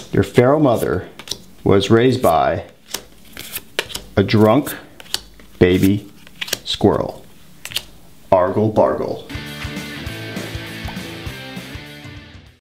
Your feral mother was raised by a drunk baby squirrel. Argle Bargle.